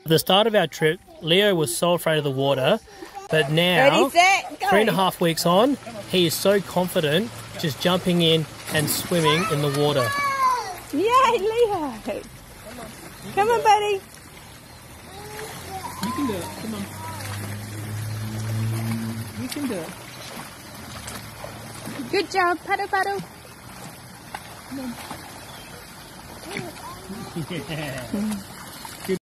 At the start of our trip, Leo was so afraid of the water, but now, 3.5 weeks on, he is so confident just jumping in and swimming in the water. Yay, Leo! Come on, buddy. You can do it. Come on. You can do it. Good job. Paddle, paddle. Yeah.